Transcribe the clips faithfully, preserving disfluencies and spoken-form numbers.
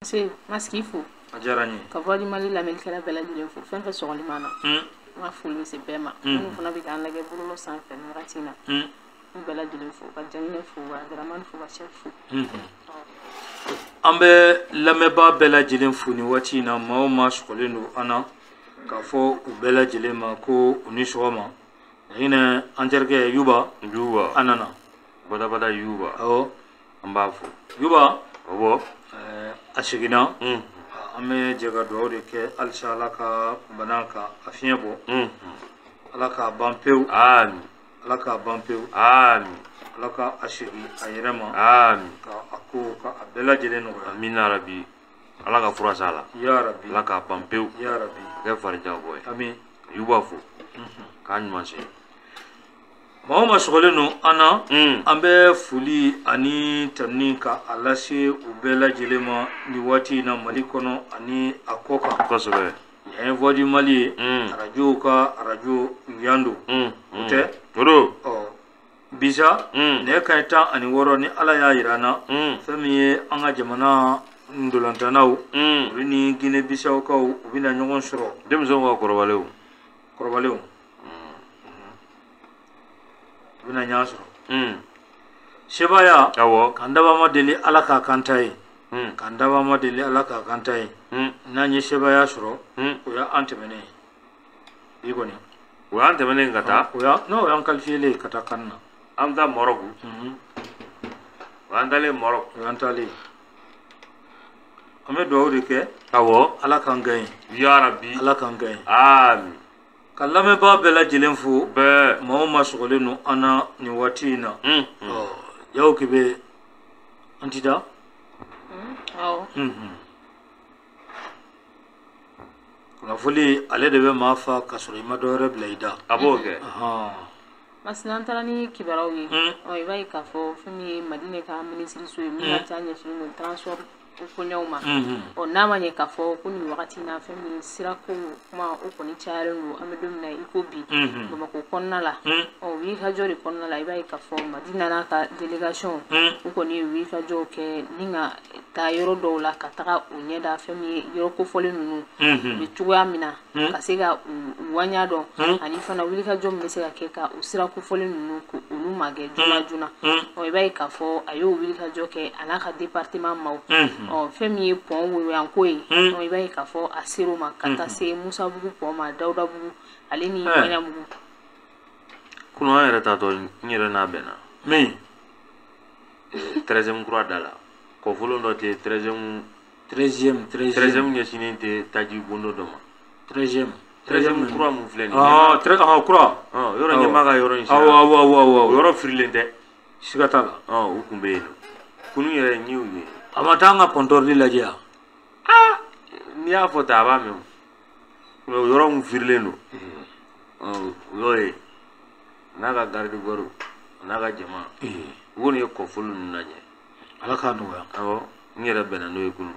c'est masquifou ajarani ka vodi mali la mel kala bela jule fu fen fa sogli mana ma fulu se bema no funa bi kan lage burulo san fen ratina bela jule fu ka janne fu wa draman fu wa chef fu ambe lameba bela jile fu ni wati na ma ma sogli no ana ka fo u bela jile ma ko uni shoma ina anjerge yuba yuba anana bada bada yuba o amba fu yuba obo eh ashigina mm ame jega do de ke alshala ka banaka afiebo mm alaka bampeu amin alaka bampeu amin alaka ashigi ayirema amin ka ako ka abela jele no amin rabbi alaka fura sala ya rabbi alaka bampeu ya rabbi ke farja boy amin yuba fu kan manse Mama sogoleno ana mm ambe fuli ani tamnika alase ubela jelema ni wati na malikono ani akoka kosobe ya vodi mali mm radio ka radio yandu mm ute odo o bisa mm ne kaita ani woro ni ala ya irana mm famiye anga jamana ndolantanaw mm ni gine bisa ka ubina nyogon soro demzo wa korwalew korwalew bina nyasoro mm shebaya awo kandaba madeli alaka kantai mm kandaba madeli alaka kantai mm nanye shebaya soro mm uya antemene bigoni wa ante menen kata uya no yan kalfile kata kanna amda morogu mhm wa andale morog uya antali ame do ke awo alaka ngai ya rabbi alaka ngai amin kallame ba bela jilenfu be mawo masugolenu ana ni watina mm oh yaw kibe antida aw mhm kuna fuli ale de be mafa kasuri madore blaida aboke aha masnan tarani kibarawi Mm. o ibai ka fo fumi madine ka ministry so mi ya tanya sunu transport ko nyawma mhm o nama nye ka fo kuni wakati na fumi sirako kuma o koni charendu amedum na ikobi mhm bama ko konna la Mm. o wi ka jori konna la ibai ka fo madina na ka delegation Mm. o koni wi ka jo ke ninga ta yoro do la ka taga o nyeda fumi yoro ko fole nunu mhm bi tuwa mina Mm. ka se ka wanya do Mm. ani fana wili ka jo me se ka ke ka o sira ko fole nunu ko olu mage juna juna Mm. o ibai ka fo ayo wili ka jo ke ala ka département maw mhm o femi pon wo yan ko yi Mm. o ibai ka fo asiro ma kata se musa bugu pon ma dauda bugu ale ni Eh. wanya bugu kuno yɛrɛ ta tɔ n yɛrɛ n'a bɛnna mi treizième kura da la kɔfolo dɔ tɛ treizième treizième treizième treizième ɲɛsinen tɛ taji bondo dɔ ma treizième treizième kura mun filɛ nin ye ah très ah kura ɔn yɔrɔ ɲɛma ka yɔrɔ in awo sira awo awo awo o yɔrɔ firilen tɛ sigata la ɔn u kun bɛ yen nɔ kunu yɛrɛ n y'u ye amata nga pontordi lajɛ ya n'i y'a fɔ ta a b'a mɛn o o yɔrɔ mun firilen don ɔn o y'o ye n'a ka garde corps n'a ka jama u kɔni ye kɔfolo ninnu lajɛ ala k'a nɔgɔya awɔ n yɛrɛ bɛnna n'o ye kunu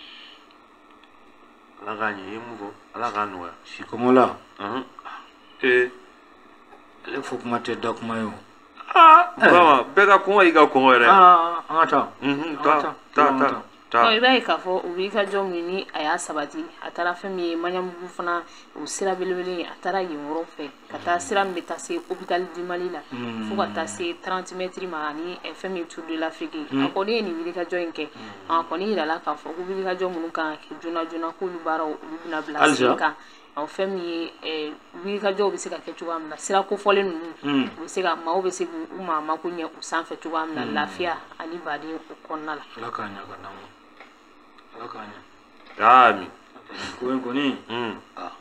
ala k'a ɲɛ i ye mun fɔ ala k'a nɔgɔya sikɔngɔ la ɔhɔn ee ale fɔ kuma tɛ da kuma ye o aa bama bɛɛ ka kɔngɔ y'i ka kɔngɔ yɛrɛ ah an ka taa unhun an ka taa taa taa an ka taa taa o taa ibai ka fo o wi ka jo ni aya sabati atara femi manyamugu fana o sira belebele atara yoro fe kata sira mbe ta se hôpital du Mali la fo ka ta se trente mètres ma ni femi tour de l'Afrique akoni ni wi ka jo nke akoni ira la ka fo ko wi ka jo munu kan ki jona jona ko lu bara o lu bina bla ka o femi eh wi ka jo be se ka ke tuwa na sira ko fole nunu be se ka ma o be se ku ma ma ko nya o sanfɛ tuwa na lafiya ani badi o konna la ala k'a ɲa ka d'an ma ala k'a ɲa aami ko in kɔni mm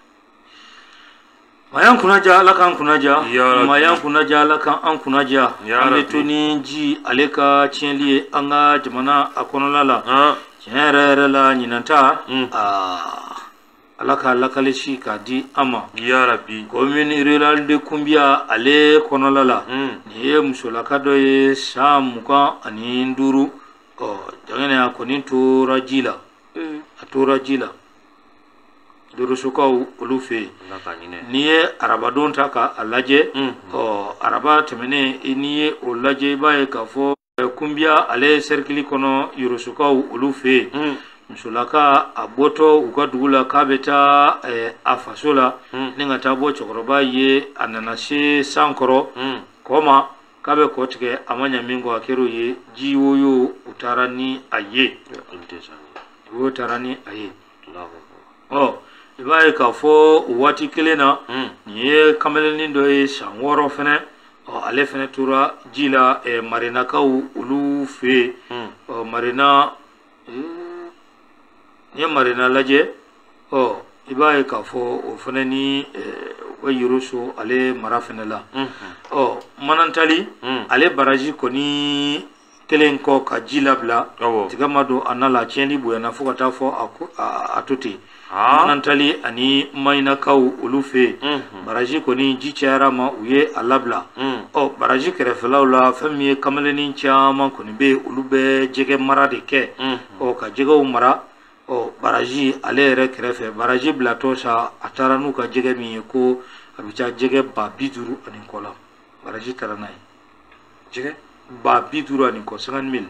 mayan kunaja ala k'an kunaja Ya Rabbi. mayan kunaja ala k'an kunaja Ya an bɛ Rabbi. to ni ji ale ka tiɲɛli ye an ka jamana a kɔnɔla la ah tiɲɛ yɛrɛ yɛrɛ la ɲinanta Mm. aa ala ka lakalisi k'a di an ma ya rabbi commune rurale de Kunbiya ale kɔnɔla la mm nin ye musolaka dɔ ye san mugan ani duuru ɔ jangɛnɛ a kɔni tora ji la a tora ji la dorosokaw olu fɛ yen ala ka ɲinɛ n'i ye arabadon ta k'a lajɛ Mm. ɔ araba tɛmɛnen i n'i ye o lajɛ i b'a ye k'a fɔ Kunbiya ale cercle kɔnɔ yorosokaw olu fɛ yen mm musolaka a bɔtɔ u ka dugu la k'a bɛ taa a faso la ni ka taa bɔ cɛkɔrɔba ye a nana se san kɔrɔ kɔ ma k'a bɛ kɔ tigɛ a ma ɲɛ min kɔ a kɛra o ye ji woyo u taara ni a ye o taara ni a ye ɔ i b'a ye k'a fɔ o waati kelen na nin ye kamalenin dɔ ye san wɔɔrɔ fɛnɛ ɔ ale fɛnɛ tora ji la marenakaw olu fɛ yen ɔ marena ni ye marena lajɛ ɔ i b'a ye k'a fɔ o fɛnɛ ni u ka yoroso ale mara fɛnɛ la ɔ manantali ale baraji kɔni kelen kɔ ka ji labila tiga ma don a na la tiɲɛni bonyana fo ka taa fɔ a to ten manantali ani mayinakaw olu fɛ yen baraji kɔni ji cayara ma u ye a labila ɔ baraji kɛrɛfɛlaw la fɛn min ye kamalenin caman kɔni bɛ yen olu bɛ jɛgɛ mara de kɛ ɔ ka jɛgɛw mara ɔ baraji ale yɛrɛ kɛrɛfɛ baraji bilatɔ sa a taara n'u ka jɛgɛ min ye ko a bɛ taa jɛgɛ ba bi duuru ani kɔ la baraji taara n'a ye jɛgɛ ba bi duuru ani kɔ cinquante mille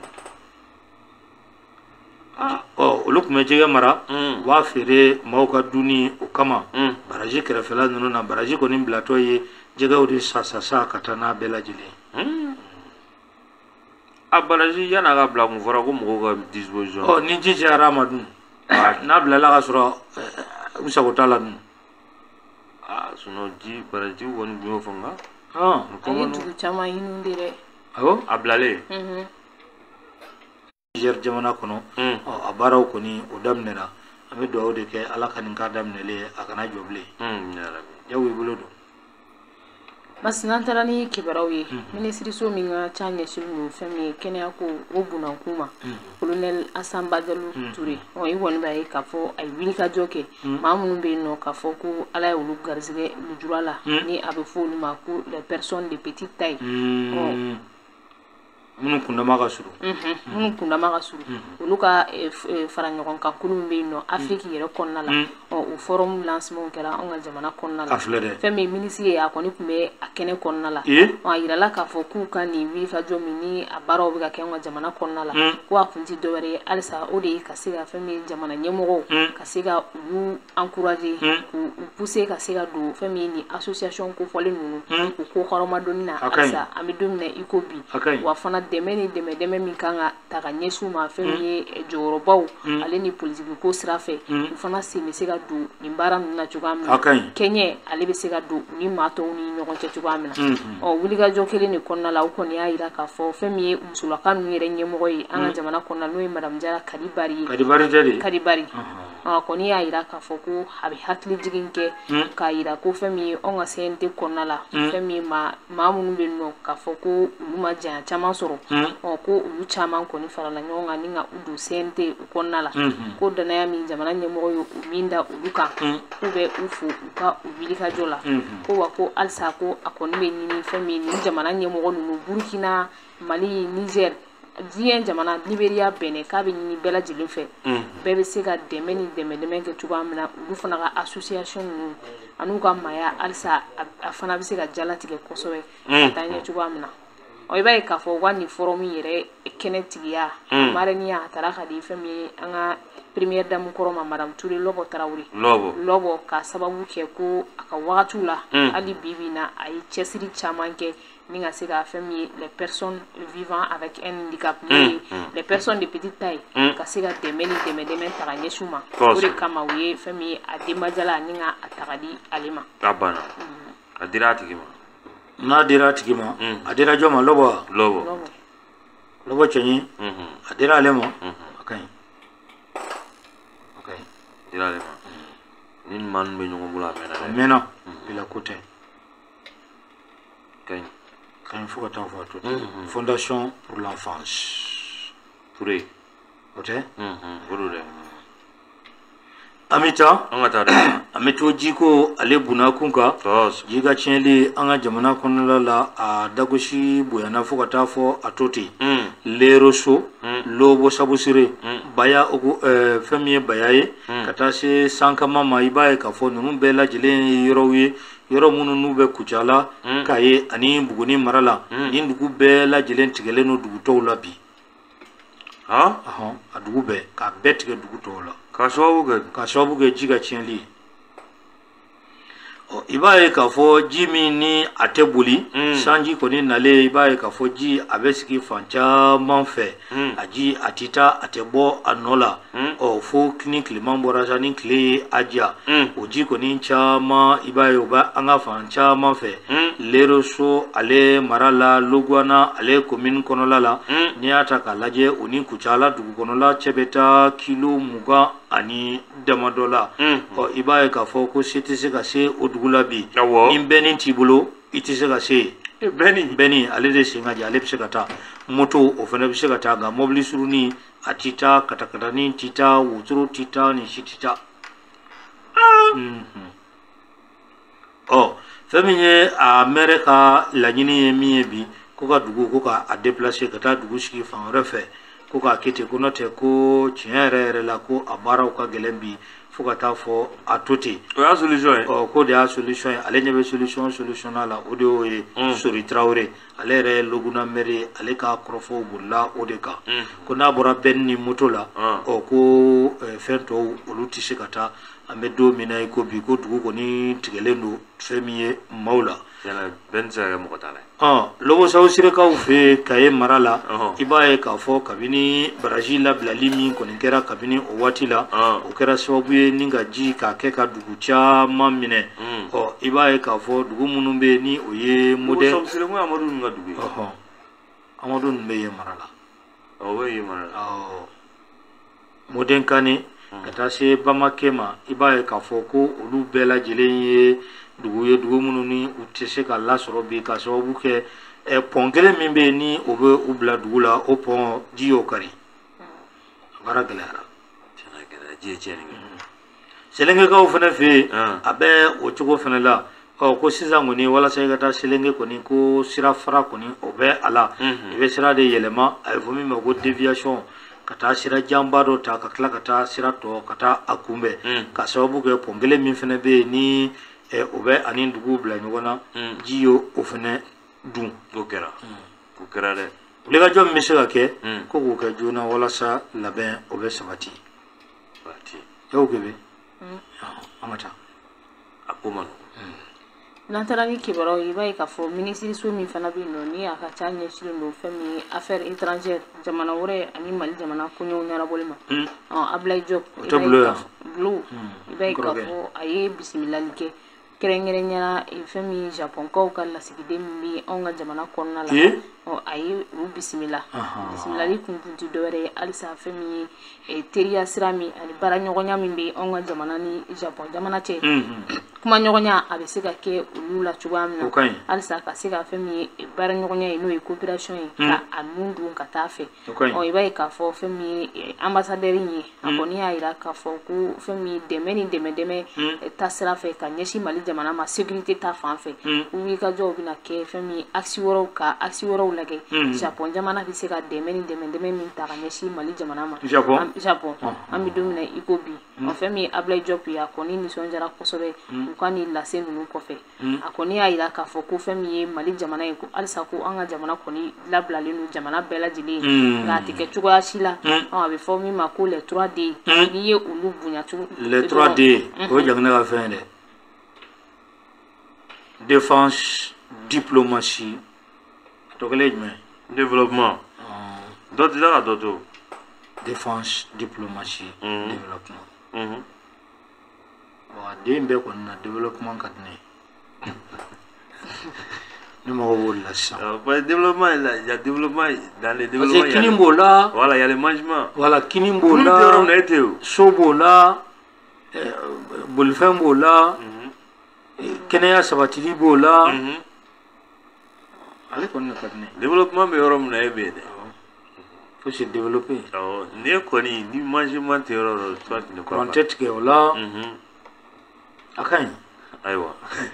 ɔ olu tun bɛ jɛgɛ mara u b'a feere maaw ka dunni o kama baraji kɛrɛfɛla ninnu na baraji kɔni bilatɔ ye jɛgɛw de sa sa sa ka taa n'a bɛɛ lajɛlen a baraji yan'a ka bila kun fɔra ko mɔgɔw ka disposition ɔ ni ji cayara a ma dun n'a bilala ka sɔrɔ u sago t'a la dun ah sinon ji baraji kɔni dun y'o fɔ nka a ye dugu caman ɲini de dɛ awɔ a bilalen Niger jamana kɔnɔ a baaraw kɔni o daminɛra an bɛ dugawu de kɛ ala ka nin k'a daminɛlen a kana jɔ bilen jago i bolo don basi n'an taara ni kibaruyaw ye minisiriso min ka ca ɲɛsinnen don fɛn min ye kɛnɛya ko o bunakun ma kolonɛli Asan Badalu Ture i kɔni b'a ye k'a fɔ a ye wulikajɔ kɛ maa minnu bɛ yen nɔ k'a fɔ ko ala ye olu garisɛgɛ lujura la ni a bɛ fɔ olu ma ko les personnes de petite taille minnu kundama ka surun minnu kundama ka surun olu ka fara ɲɔgɔn kan kulu min bɛ yen nɔ Afrique yɛrɛ kɔnɔna la o forum lancement kɛra an ka jamana kɔnɔna la fɛn min minisiri ye a kɔni tun bɛ a kɛnɛ kɔnɔna la a yirala k'a fɔ k'u ka nin wulikajɔ min ni a baaraw bɛ ka kɛ an ka jamana kɔnɔna la ko a kun tɛ dɔwɛrɛ ye halisa o de ye ka se ka fɛn min jamana ɲɛmɔgɔw ka se ka olu encourager k'u pousser ka se ka don fɛn min ni association kofɔlen ninnu u ko kɔrɔmadɔnni na halisa an bɛ don min na i ko bi wa fana dɛmɛ ni dɛmɛ dɛmɛ min kan ka ta ka ɲɛsin u ma fɛn min ye jɔyɔrɔbaw ale ni politiki ko sira fɛ u fana sen bɛ se ka don nin baara ninnu na cogoya min na kɛɲɛ ale bɛ se ka don ni maa tɔw ni ɲɔgɔn cɛ cogoya min na ɔ wulikajɔ kelen de kɔnɔna la u kɔni y'a jira k'a fɔ fɛn min ye musolaka ninnu yɛrɛ ɲɛmɔgɔ ye an ka jamana kɔnɔna n'o ye Madame Jara Kadibari ye Kadibari ɔ kɔni y'a jira k'a fɔ ko a bɛ hakili jigin kɛ k'a jira ko fɛn min ye anw ka C N T kɔnɔna la fɛn min ye maa minnu bɛ yen nɔ k'a fɔ ko olu ma janya caman sɔrɔ ɔ ko olu caman kɔni farala ɲɔgɔn kan ni ka u don C N T u kɔnɔna la ko danaya min jamana ɲɛmɔgɔ ye u min da olu kan k'u bɛ u fo u ka u wulikajɔ la ko wa ko halisa ko a kɔni bɛ ɲini fɛn min ni jamana ɲɛmɔgɔ ninnu Burkina Mali Niger diɲɛ jamana Liberiya Benin k'a bɛ ɲini bɛɛ lajɛlen fɛ bɛɛ bɛ se ka dɛmɛ ni dɛmɛ dɛmɛ kɛ cogoya min na olu fana ka association ninnu an'u ka maaya halisa a fana bɛ se ka jalatigɛ kosɛbɛ ka taa ɲɛ cogoya min na i b'a ye k'a fɔ wa nin forum yɛrɛ kɛnɛ tigiya mariniya a taara ka di fɛn min ye an ka première dame kɔrɔ ma Madame Ture Lɔbɔ Tarawele Lɔbɔ ka sababu kɛ ko a ka wagatiw la hali bi bi na a ye cɛsiri caman kɛ ni ka se ka fɛn min ye les personnes vivant avec un handicap n'o ye les personnes de petite taille ka se ka dɛmɛ ni dɛmɛ dɛmɛ ta ka ɲɛsin u ma o de kama u ye fɛn min ye a denbajala ni ka a ta ka di ale ma a banna a dira a tigi ma n'a dira a tigi ma a dira jɔn ma Lɔbɔ wa Lɔbɔ Lɔbɔ cɛɲi a dira ale ma a ka ɲi a ka ɲi dira ale ma ni maa ninnu bɛ ɲɔgɔn bolo a mɛnna a mɛnna bila ko tɛ ka ɲi ka ɲi fo ka taa fɔ a to ten Fondation pour l'enfance Ture o tɛ o don dɛ an bɛ taa an ka taa dɛ an bɛ to jiko ale bunakun kan ji ka tiɲɛli an ka jamana kɔnɔna la a dagosi bonyana fo ka taa fɔ a to ten Leroso Lɔbɔ Sabusire Baya fɛn min ye Baya ye ka taa se Sankama ma i b'a ye k'a fɔ ninnu bɛɛ lajɛlen ye yɔrɔw ye yɔrɔ minnu n'u bɛ Kucala k'a ye ani Buguni mara la nin dugu bɛɛ lajɛlen tigɛlen don dugu tɔw la bi ha ahɔn a dugu bɛɛ k'a bɛɛ tigɛ dugu tɔw la ka sababu kɛ k'a sababu kɛ ji ka tiɲɛli ye ɔ i b'a ye k'a fɔ ji min ni a tɛ boli sanji kɔni nalen i b'a ye k'a fɔ ji a bɛ sigi fan caman fɛ a ji a tɛ taa a tɛ bɔ a nɔ la ɔ fo ni tilema bɔra sa ni tile ye a ja o ji kɔni caman i b'a ye o bɛ an ka fan caman fɛ Leroso ale mara la Logwana ale commune kɔnɔla la n'i y'a ta k'a lajɛ o ni Kucala dugu kɔnɔla cɛ bɛ taa kilo mugan ani damadɔ la ɔ i b'a ye k'a fɔ ko se tɛ se ka se o dugu la bi ni bɛnni t'i bolo i tɛ se ka se yen bɛnni ale de sen ka di ale bɛ se ka taa moto o fana bɛ se ka taa nka mobili surunin a tɛ taa katakatanin tɛ taa wotoro tɛ taa nin si tɛ taa ɔ fɛn min ye a mɛrɛ ka laɲini ye min ye bi ko ka dugu ko ka a déplacer ka taa dugu sigi fan wɛrɛ fɛ ko k'a kɛ ten ko n'o tɛ ko tiɲɛ yɛrɛ yɛrɛ la ko a baaraw ka gɛlɛn bi fo ka taa fɔ a to ten o y'a solution ye ɔ ko de y'a solution ye ale ɲɛ bɛ solution solution na la o de y'o ye Sori Traoré ale yɛrɛ ye Loguna maire ye ale ka kɔrɔfɔw bolila o de kan ko n'a bɔra bɛnni ni moto la ɔ ko fɛn tɔw olu tɛ se ka taa an bɛ don min na i ko bi ko dugu kɔni tigɛlen don fɛn min ye maaw la bɛnni tɛ se ka kɛ mɔgɔ t'a la ɔ Logosaw Sirekaw fɛ Kaye mara la i b'a ye k'a fɔ kabini baraji labilali min kɔni kɛra kabini o waati la o kɛra sababu ye ni ka ji k'a kɛ ka dugu caman minɛ ɔ i b'a ye k'a fɔ dugu minnu bɛ yen ni o ye modèle Logosaw Sirekaw ye Amadu ninnu ka dugu ye ɔhɔn Amadu ninnu bɛ yen mara la o bɛ yen mara la ɔ Modène Kane ka taa se Bamakɛ ma i b'a ye k'a fɔ ko olu bɛɛ lajɛlen ye dugu ye dugu minnu ni u tɛ se ka lasɔrɔ bi ka sababu kɛ pɔn kelen min bɛ yen ni o bɛ u bila dugu la o pɔn ji y'o kari a baara gɛlɛyara ji ye tiɲɛni kɛ Selengekaw fana fɛ yen a bɛ o cogo fana la ɔ ko sisan kɔni walasa i ka taa Selenge kɔni ko sira fara kɔni o bɛ a la i bɛ sira de yɛlɛma a ye fɔ min ma ko déviation ka taa sira janba dɔ ta ka tila ka taa sira tɔ ka taa a kunbɛn ka sababu kɛ pɔn kelen min fana bɛ yen ni o bɛ ani dugu bila ɲɔgɔn na ji ye o fana dun o kɛra o kɛra dɛ wulikajɔ min bɛ se ka kɛ ko k'o kɛ joona walasa labɛn o bɛ sabati y'o kɛ an ka taa a ko man n'an taara ni kibaruyaw ye i b'a ye k'a fɔ minisiriso min fana bɛ yen nɔ ni a ka ca ɲɛsinnen don fɛn min ye affaire étrangère jamana wɛrɛ ani Mali jamana koɲɛw ɲɛnabɔli ma Ablaye Diop i b'a ye k'a fɔ Blue i b'a ye k'a fɔ a ye bisimilali kɛ kɛrɛnkɛrɛnnenya fɛn min ye Japonkaw ka lasigiden min bɛ anw ka jamana kɔnɔna la a ye u bisimila bisimilali kun tɛ dɔwɛrɛ ye halisa fɛn min ye teriya sira min ani baaraɲɔgɔnya min bɛ anw ka jamana ni Japon jamana cɛ kuma ɲɔgɔnya a bɛ se ka kɛ olu la cogoya min na halisa ka se ka fɛn min ye baaraɲɔgɔnya ye n'o ye coopération ye ka a nun dun ka taa fɛ i b'a ye k'a fɔ fɛn min ye ambassadeur ye a kɔni y'a jira k'a fɔ ko fɛn min ye dɛmɛ ni dɛmɛ dɛmɛ ta sira fɛ ka ɲɛsin Mali jamana ma sécurité ta fan fɛ wulikajɔw bɛna kɛ fɛn min ye axe wɛrɛw ka axe wɛrɛw lajɛ Japon jamana bɛ se ka dɛmɛ ni dɛmɛ dɛmɛ min ta ka ɲɛsin Mali jamana ma Japon an bɛ don min na i ko bi fɛn min ye Ablaye Diop ye a kɔni nisɔndiyara kosɛbɛ u ka nin lase ninnu kɔfɛ a kɔni y'a jira k'a fɔ ko fɛn min ye Mali jamana ye ko halisa ko an ka jamana kɔni labilalen don jamana bɛɛ lajɛlen ye nka a tɛ kɛ cogoya si la a bɛ fɔ min ma ko les trois D n'i ye olu bonya cogo les trois D o ye jamana ka fɛn ye dɛ défense diplomatie tɔ kelen ye jumɛn développement dɔ tɛ se ka dɔ to défense diplomatie développement wa den bɛɛ kɔni na développement ka di ne ye ne mago b'o la sisan développement il y a développement dans les développements parce que kini b'o la voilà il y a les mangements voilà kini b'o la so b'o la bolifɛn b'o la kɛnɛya sabatili b'o la ale kɔni ka di ne ye développement bɛ yɔrɔ min na e bɛ yen dɛ faut se développer ni kɔni ni mangement tɛ yɔrɔ yɔrɔ toi tu ne crois pas kuran tɛ tigɛ o la a ka ɲi ayiwa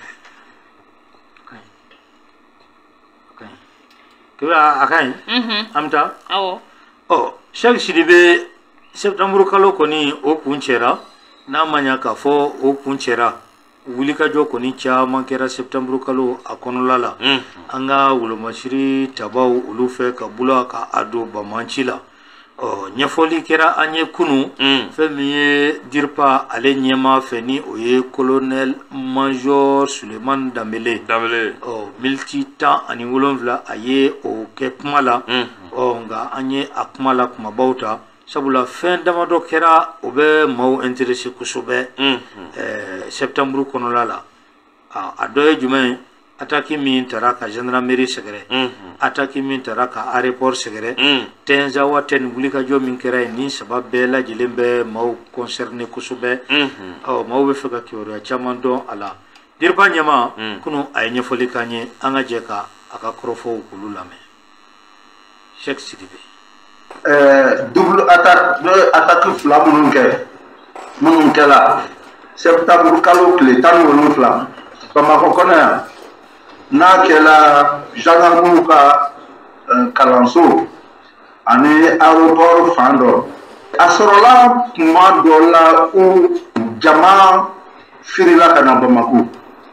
kebe a ka ɲi an bɛ taa awɔ ɔ Cheikh Sidibe septembre kalo kɔni o kun cɛra n'a ma ɲa k'a fɔ o kun cɛra wulikajɔ kɔni caman kɛra septembre kalo a kɔnɔla la an ka wolomasiri tabaw olu fɛ ka bula ka a don Bamanci la ɔ ɲɛfɔli kɛra an ye kunu fɛn min ye diripa ale ɲɛma fɛ ni o ye colonel major Suleiman Danbele ɔ militi tan ani wolonwula a ye o kɛ kuma la ɔ nka an ye a kuma la kumabaw ta sabula fɛn damadɔ kɛra o bɛ maaw intéressé kosɛbɛ ɛɛ septembre kɔnɔla la a dɔ ye jumɛn ye attaque min taara ka gendarmerie sɛgɛrɛ attaque min taara ka aéroport sɛgɛrɛ tɛnza wa tɛ ni wulikajɔ min kɛra yen ni saba bɛɛ lajɛlen bɛ maaw concerné kosɛbɛ ɔ maaw bɛ fɛ ka kibaruya caman dɔn a la diriba ɲɛma kunu a ye ɲɛfɔli k'an ye an ka jɛ ka a ka kɔrɔfɔw k'olu lamɛn Cheikh Sidibe double attaque deux attaques fila minnu kɛ minnu kɛla septembre kalo tile tan ni wolonwula Bamakɔ kɔnɔ yan n'a kɛla gendarmew ka kalanso ani aéroport fan dɔ a sɔrɔla tuma dɔ la ko jama firila ka na Bamakɔ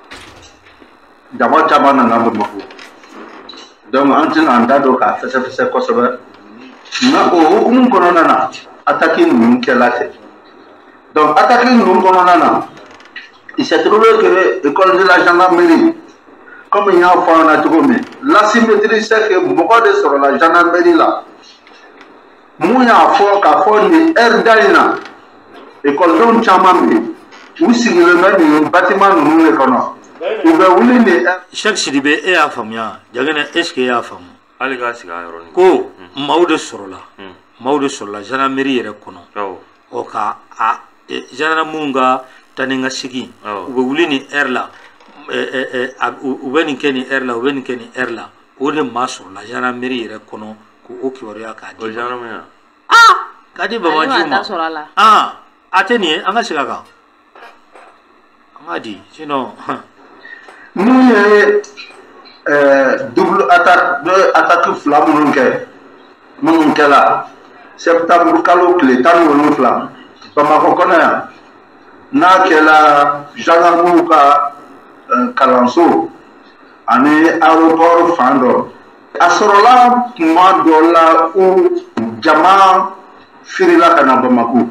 jama caman nana Bamakɔ donc an tɛna an da don k'a fɛsɛfɛsɛ kosɛbɛ nka o hukumu kɔnɔna na attaque ninnu kɛla ten donc attaque ninnu kɔnɔna na il s'est trouvé que l'école de la gendarmerie comme il y a un point à trouver l'asymétrie c'est que mɔgɔ de sɔrɔ la gendarmerie la mun y'a fɔ k'a fɔ nin heure da in na ekɔlidenw caman bɛ yen u sigilen bɛ nin bâtiment ninnu de kɔnɔ u bɛ wuli nin heure. Cheikh Sidibe e y'a faamuya Jagɛnɛ est ce que e y'a faamu. hali k'a sigi a yɔrɔnin ko maaw de sɔrɔla maaw de sɔrɔla gendarmerie yɛrɛ kɔnɔ ɔ ka a gendarmew ka taa ni ka segin u bɛ wuli nin heure la u bɛ nin kɛ nin heure la u bɛ nin kɛ nin heure la o de maa sɔrɔla gendarmerie yɛrɛ kɔnɔ k'o kibaruya k'a di aa k'a di Bamaji ma aa a tɛ nin ye an ka segin a kan an ka di sinon. mun ye double attaque deux attaques fila minnu kɛ minnu kɛla septembre kalo tile tan ni wolonwula Bamakɔ kɔnɔ yan n'a kɛla gendarmew ka kalanso ani aéroport fan dɔ a sɔrɔla tuma dɔ la ko jama firila ka na Bamakɔ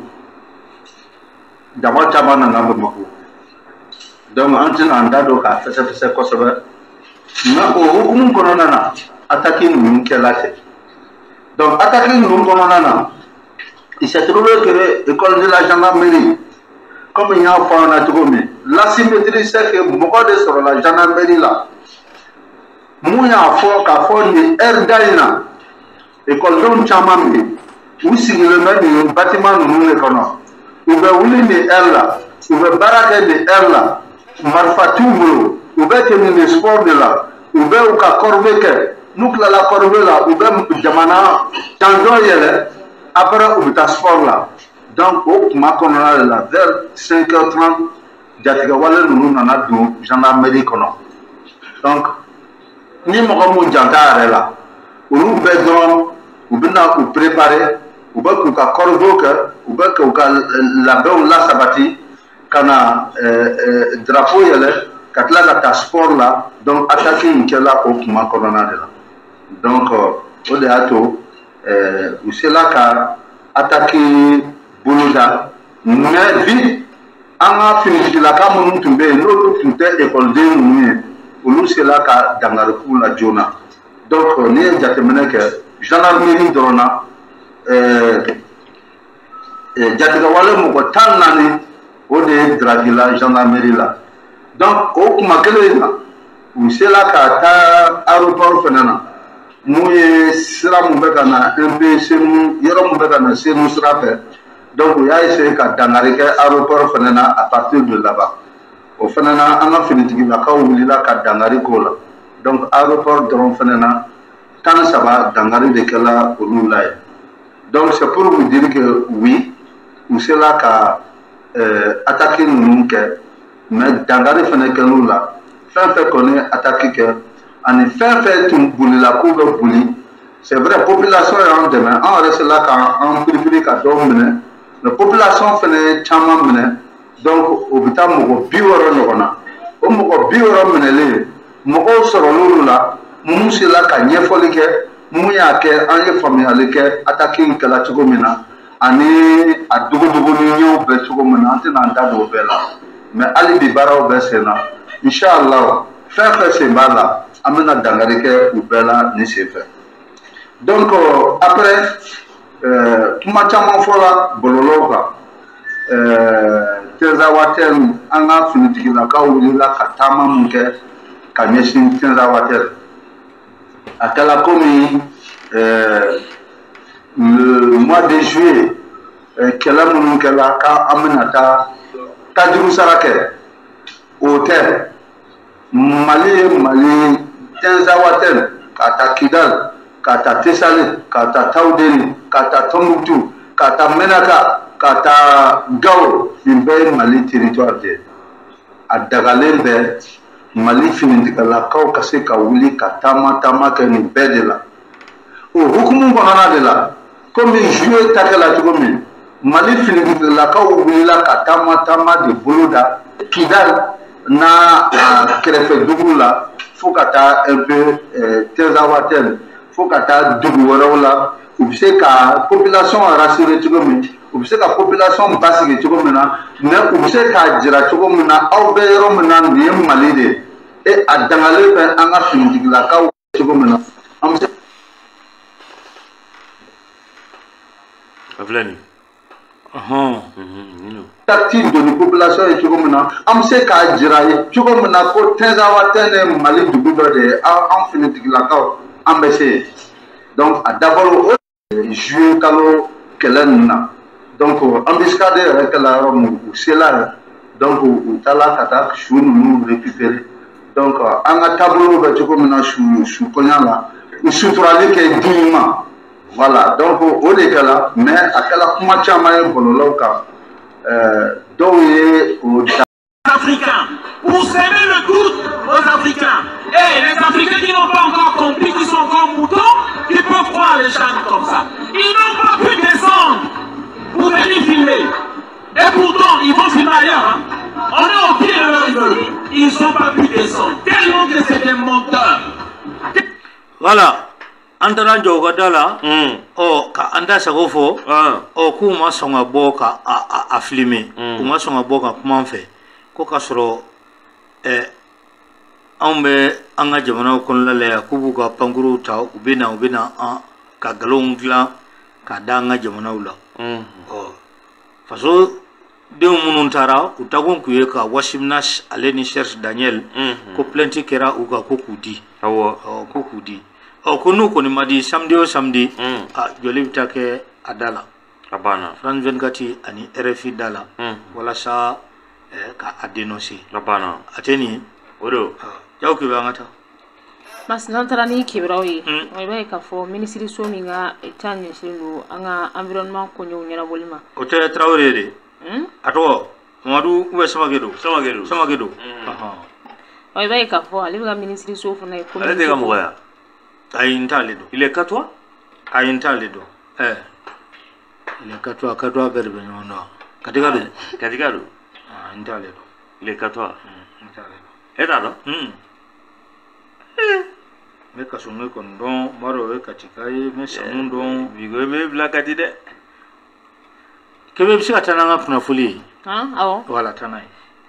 jama caman nana Bamakɔ donc an tɛna an da don k'a fɛsɛfɛsɛ kosɛbɛ nka o hukumu kɔnɔna na attaque ninnu kɛla ten donc attaque ninnu kɔnɔna na il s'est trouvé que l'école de la gendarmerie comme il y a un point à trouver l'asymétrie c'est que mɔgɔ de sɔrɔ la gendarmerie la mun y'a fɔ k'a fɔ nin heure da in na ekɔlidenw caman bɛ yen u sigilen bɛ nin bâtiment ninnu de kɔnɔ u bɛ wuli nin heure la u bɛ baara kɛ nin heure la marifa t'u bolo u bɛ tɛmɛ nin sport de la u bɛ u ka corvée kɛ n'u tilala corvée la u bɛ jamana janjɔn yɛlɛ après u bɛ taa sport la donc o kuma kɔnɔna de la vers cinq heures trente jatigɛwale ninnu nana don gendarmerie kɔnɔ donc ni mɔgɔ mun janta yɛrɛ la olu bɛɛ dɔrɔn u bɛna u préparer u bɛ k'u ka corvée kɛ u bɛ k'u ka labɛnw lasabati ka na drapeau yɛlɛ ka tila ka taa sport la donc attaque in kɛla o kuma kɔnɔna de la donc o de y'a to u sela ka attaque bolo da mais bi an ka finitigilaka minnu tun bɛ yen n'olu tun tɛ ekɔliden ninnu ye olu sela ka dankari k'u la joona donc n'i ye jateminɛ kɛ gendarmerie dɔrɔn na jatigɛwale mɔgɔ tan naani o de ye dragila gendarmerie la donc o kuma kelen in na u sela ka taa aéroport fɛnɛ na mun ye sira mun bɛ ka na un peu senu yɔrɔ mun bɛ ka na senu sira fɛ donc u y'a essayé ka dankari kɛ aéroport fɛnɛ na à partir de là-bas o fɛnɛ na an ka finitigilakaw wulila ka dankari k'o la donc aéroport dɔrɔn fɛnɛ na tan saba dankari de kɛla olu la ye donc c'est pour vous dire que oui u sela ka attaque ninnu kɛ mais dankari fɛnɛ kɛl'u la fɛn fɛn kɔni attaque kɛ ani fɛn fɛn tun bolila k'u bɛ boli c'est vrai population y'an dɛmɛ an yɛrɛ sela k'an piripiri ka dɔw minɛ mais population fɛnɛ caman minɛ donc o bɛ taa mɔgɔ bi wɔɔrɔ ɲɔgɔn na o mɔgɔ bi wɔɔrɔ minɛlen mɔgɔw sɔrɔl'olu la minnu sela ka ɲɛfɔli kɛ mun y'a kɛ an ye faamuyali kɛ attaque in kɛla cogo min na ani a dogodogo ni ɲɛw bɛɛ cogo min na an tɛna an da don o bɛɛ la mais hali bi baaraw bɛ sen na inchallah fɛn fɛn sen b'a la an bɛna dangari kɛ u bɛɛ la nin sen fɛ donc après kuma caman fɔla bɔlɔlɔw kan Tinzawatère an ka finitigilakaw wulila ka taama mun kɛ ka ɲɛsin Tinzawatère a kɛla komi le mois de juillet kɛlɛ minnu kɛla k'an bɛna taa tajuru sara kɛ o tɛ Mali ye Mali Tinzawatère ka taa Kidal ka taa Tessale ka taa Taoudéni ka taa Tombouctou ka taa Menaka ka taa Gao nin bɛɛ ye Mali territoire de ye a dagalen bɛ Mali finitigilakaw ka se ka wuli ka taama taama kɛ nin bɛɛ de la o hukumu kɔnɔna de la komi juillet ta kɛla cogo min Mali finitigilakaw wulila ka taama taama de bolo da Kidal n'a kɛrɛfɛ dugu la fo ka taa un peu Tinzawatère fo ka taa dugu wɛrɛw la u bɛ se ka population rassurer cogo min u bɛ se ka population basigi cogo min na mais u bɛ se k'a jira cogo min na aw bɛ yɔrɔ min na nin ye Mali de ye et a dangalen bɛ an ka finitigilakaw cogo min na an bɛ se. Afilani. Tactique donni population ye cogo min na an bɛ se k'a jira ye cogo min na ko Tinzawatère ye Mali dugu dɔ de ye an finitigilakaw an bɛ se yen donc a dabɔra o juillet kalo kɛlɛ ninnu na donc embuscade yɛrɛ kɛla yɔrɔ min u sela yen donc u taara ka taa su ninnu récupérer donc an ka taabolo bɛ cogo min na su su kɔɲɔ la u suturali kɛ dignement voilà donc o de kɛla mais a kɛla kuma caman ye bɔlɔlɔw kan dɔw ye o Africains, pour semer le doute aux Africains. Et les Africains qui n'ont pas encore compris, qui sont encore moutons, qui peuvent croire les gens comme ça. Ils n'ont pas pu descendre pour venir filmer. Et pourtant, ils vont filmer ailleurs. Hein. On est au pied de leur immeuble. Ils n'ont pas pu descendre. Tellement que c'est des menteurs. Voilà. Antana Jogadala, oh, ka anda sagofo, oh, kuma songa boka a a filmer, kuma songa boka comment fait? Ko kasoro eh ambe anga jamana ko lale kubu ka panguru ta ubina ubina a ka galon gla ka danga jamana ula oh faso de munun tara utagon kuye ka washimnash aleni cherche Daniel ko plenty kera uga ko kudi awo ko kudi o ko nu ko ni madi samedi o samedi a joli bitake adala abana France vingt-quatre ani R F I dala wala sa ka a dénoncer la bana ateni odo jaw ke bangata mas nan tarani kibraw yi way bay ka fo ministre so mi nga etanye sinu anga environnement ko nyaw nyana bolima o te Traoré de hmm ato Mamadou ou sama gedo sama gedo sama gedo aha way bay ka fo ali ga ministre so fo nay ko ale de ga moya ay intale do il est quatre ay intale do eh il est quatre quatre berbe no katika do katika do intale do il est quatre intale do eta do hmm eh me ka songe kon don maro e katika e me samun don bigo me blaka ti de kebe bisi atana nga puna fuli ha awo wala tanai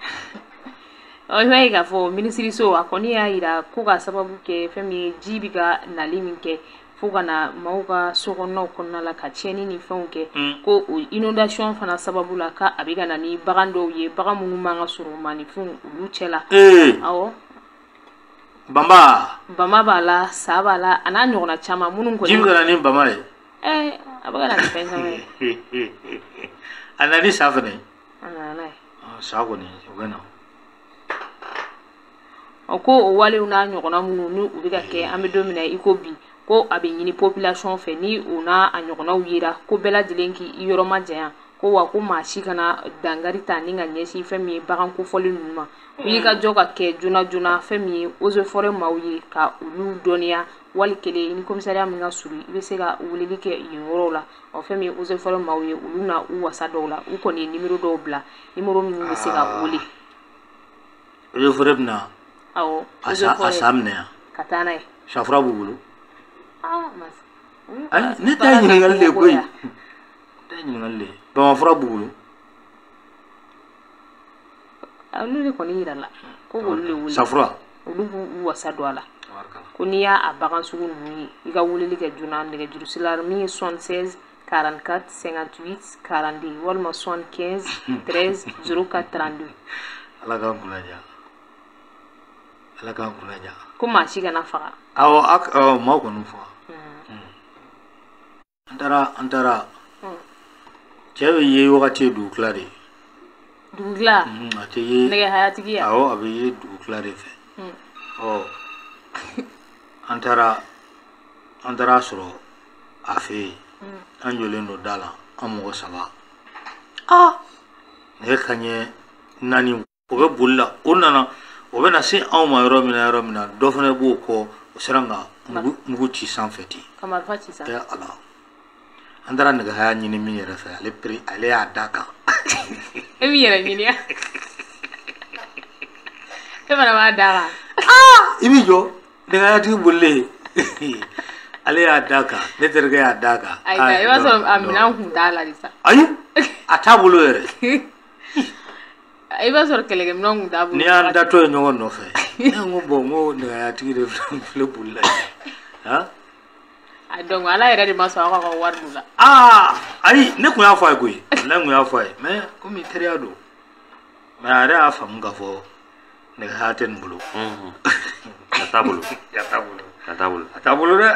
o way ga fo ministry so akoni ya ira ko ga sababu ke femi jibiga na liminke fuga na mauga sokonna konna la ka tieni ni fonke ko inondation fana sababu la ka abiga na ni bagando ye bagamu manga suru mani fun luchela eh awo bamba bamba bala sabala ana nyona chama munun ko jibiga na ni bamba eh abaga na pensa me ana ni safane ana na ah sago ni ogana oko wale una nyona munu ni ubiga ke amedomina ikobi ko abenyini population fe ni una anyogona uyira ko bela dilenki yoro majeya ko wa ko mashi kana dangari tani nga nyesi femi bagan ko foli numa uyi ka joka ke juna juna femi ozo fore mawyi ka ulu donia wal kele ni komisaria minga suri ibe sega wulili ke yoro la o femi ozo fore mawyi ulu na u wasa dola u ko ni numero do bla numero mi be sega wuli ozo fore na awo asa asamne katana shafra bugulu ah mas ai ne ta ɲininkali de koyi ta ɲininkali de bamanfura bugulu olu de kɔni yira la ko olu de wuli safura olu b'u wasa don a la ko n'i y'a a bagan sugu ninnu ye i ka weleli kɛ joona nɛgɛjurusira la min ye soixante-seize quarante-quatre cinquante-huit quarante-deux walima soixante-quinze treize zéro quatre trente-deux ala k'an kunnaja ala k'an kunnaja ko maa si kana faga awɔ awɔ maa kɔni faga an taara an taara cɛ bɛ ye wagati ye dugu tila de ye dugu tila a tɛ ye nɛgɛ hayatigi ya awɔ a bɛ ye dugu tila de fɛ ɔ an taara an taara sɔrɔ a fɛ yen an jɔlen don da la an mɔgɔ saba ah nɛgɛ kanɲɛ naani o bɛ boli la o nana o bɛ na se anw ma yɔrɔ min na yɔrɔ min na dɔ fana b'o kɔ o sera ka mugu ci sanfɛ ten ka marifa ci sanfɛ ɛ ala an taara nɛgɛ haya ɲini min yɛrɛ fɛ ale pere ale y'a da kan e min yɛrɛ ɲini ya e fana b'a da kan i b'i jɔ nɛgɛ hayatigi bolilen ale y'a da kan ne terikɛ y'a da kan ayi i b'a sɔrɔ a minɛn kun t'a la de sa ayi a t'a bolo yɛrɛ i b'a sɔrɔ kɛlɛkɛminɛn kun t'a bolo ni y'an datɔ ye ɲɔgɔn nɔfɛ ne ko bɔn n ko nɛgɛ hayatigi de filɛ bolila han a donc ala yɛrɛ de ma sɔn aw ka wari d'u la aa ayi ne kun y'a fɔ a ye koyi ne kun y'a fɔ a ye mais komi teriya don mais a yɛrɛ y'a faamu k'a fɔ nɛgɛ haya tɛ nin bolo a t'a bolo a t'a bolo a t'a bolo a t'a bolo dɛ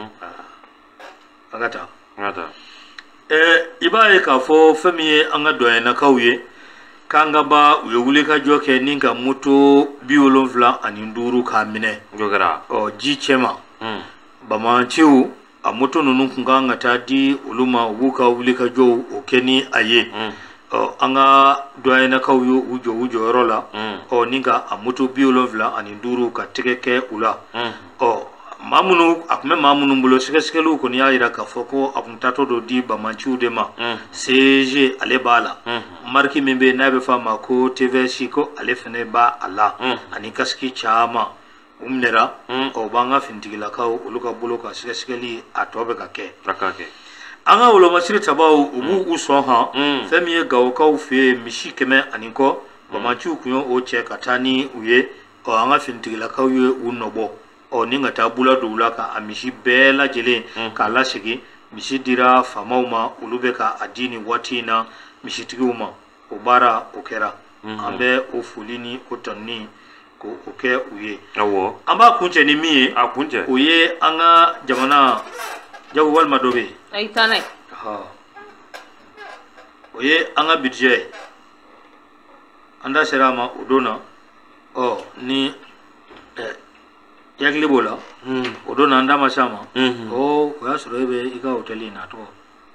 a ka taa a ka taa ɛɛ i b'a ye k'a fɔ fɛn min ye an ka dɔnyɛnakaw ye k'an ka ba u ye wulikajɔ kɛ ni ka moto bi wolonfila ani duuru k'a minɛ o kɛra ɔ ji cɛ ma bamanciw a moto ninnu kun kan ka taa di olu ma u b'u ka wulikajɔw o kɛ ni a ye ɔ an ka dɔnyɛnakaw ye u jɔ u jɔyɔrɔ la ɔ ni ka a moto bi wolonfila ani duuru ka tɛgɛ kɛ u la ɔ maa minnu a tun bɛ maa minnu bolo sɛgɛsɛgɛliw kɔni y'a jira k'a fɔ ko a tun taatɔ dɔ di bamanciw de ma C G ale b'a la mariki min bɛ yen n'a bɛ f'a ma ko T V S ko ale fana b'a a la ani kasiki caman u minɛra ɔ b'an ka finitigilakaw olu ka bolo ka sɛgɛsɛgɛli a tɔ bɛ ka kɛ an ka wolomasiri tabaw u b'u u sɔn han fɛn min ye gawokaw fɛ yen misi kɛmɛ ani kɔ bamanciw tun ye o cɛ ka taa ni u ye ɔ an ka finitigilakaw ye u nɔbɔ ɔ ni ka taa bula don u la ka a misi bɛɛ lajɛlen k'a lasegin misi dira faamaw ma olu bɛ ka a di nin waati in na misitigiw ma o baara o kɛra an bɛ o foli ni o tanuni ko o kɛ u ye an b'a kuncɛ ni min ye a kuncɛ o ye an ka jamana jago walima dɔ bɛ yen ayi taa n'a ye o ye an ka budget an da sera a ma o don na ɔ ni yakili b'o la o don na an da ma s'a ma ɔ o y'a sɔrɔ e bɛ i ka hôtel na tɔgɔ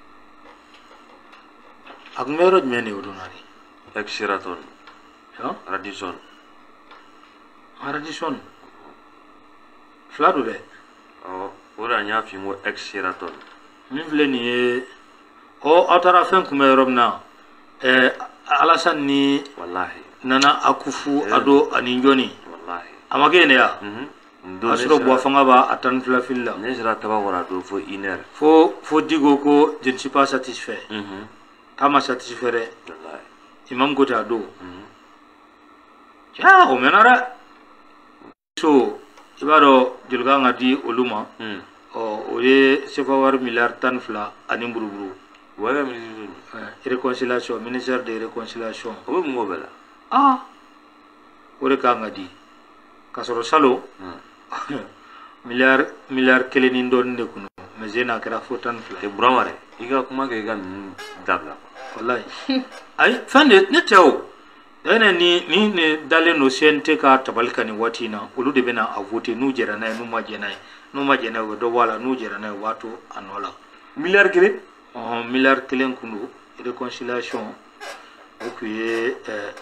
a tun bɛ yɔrɔ jumɛn de o don na de Ex-Sheraton Radisson Radisson fila don dɛ o de la n y'a f'i ko Ex-Sheraton min filɛ nin ye ɔ aw taara fɛn kunbɛn yɔrɔ min na ɛɛ Alasani ni Nana Akufu Addo ani Jɔni a ma kɛ yen de ya a sɔrɔ buwa fanga b'a a tan ni fila fili la ne sera Tabakɔrɔ a don fo une heure fo fo Digo ko je ne suis pas satisfait k'a ma satisfait dɛ Imam ko ten a don ja o mɛnna dɛ so i b'a dɔn joli kan ka di olu ma ɔ o ye sefa wari miliyari tan ni fila ani buruburu réconciliation ministère de réconciliation o bɛ mun k'o bɛɛ la ah o de kan ka di k'a sɔrɔ salon miliyari miliyari kelen ni dɔɔnin de kun don mais n'a kɛra fo tan ni fila tɛ Burama dɛ i ka kuma kɛ i ka ninnu dabila wallahi ayi fɛn de ne tɛ o ɛnɛ ni ni ne dalen don C N T ka tabali kan nin waati in na olu de bɛna a voter n'u jɛra n'a ye n'u ma jɛ n'a ye n'u ma jɛ n'a ye u bɛ dɔ bɔ a la n'u jɛra n'a ye u b'a to a nɔ la miliyari kelen ɔhɔn miliyari kelen kun don réconciliation o kun ye